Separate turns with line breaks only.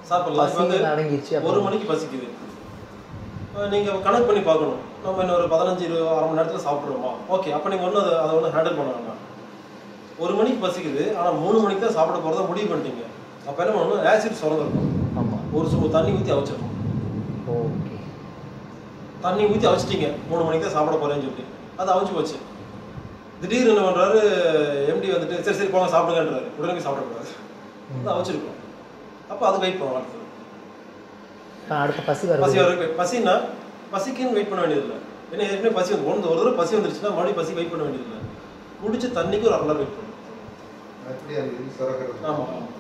சாப்பிடலாம். இப்போ வந்து
அடங்கிடுச்சு.
1 மணிக்கு பசிக்குது, நீங்கள் கனெக்ட் பண்ணி பார்க்கணும். நம்ம இன்னும் ஒரு 15-20 அரை மணி நேரத்தில் சாப்பிட்ருவோமா? ஓகே, அப்போ நீங்கள் ஒன்றும் அதை ஒன்றும் ஹேண்டில் பண்ண வேண்டாம். 1 மணிக்கு பசிக்குது, ஆனால் 3 மணிக்கு தான் சாப்பிட போகிறதா முடிவு பண்ணிட்டீங்க. அப்போ என்ன பண்ணணும்? ஆசிட் சுரந்திருக்கும்.
ஆமாம்.
ஒரு சொம்பு தண்ணி ஊற்றி அவிச்சிடணும்.
ஓகே.
தண்ணி ஊற்றி அவிச்சிட்டிங்க, 3 மணிக்கு தான் சாப்பிட போகிறேன்னு சொல்லிட்டு. அது அவிச்சு போச்சு. திடீர்னு என்ன பண்ணுறாரு எம்டி வந்துட்டு, சரி சரி போங்க சாப்பிடுங்கன்றாரு. உடனே சாப்பிடக்கூடாது, அது அவிச்சிருக்கும். அப்போ அது வெயிட் பண்ணலாம்.
அடுத்த பசி
வரைக்கும் பசின்னா பசிக்குன்னு வெயிட் பண்ண வேண்டியதில்லை. ஏன்னா ஏற்கனவே பசி வந்து ஒரு தடவை பசி வந்துருச்சுன்னா மறுபடியும் பசி வெயிட் பண்ண வேண்டியதில்லை. குடிச்ச தண்ணிக்கு ஒரு 1/2 மணி நேரம் வெயிட் பண்ணணும். ஆமாம்.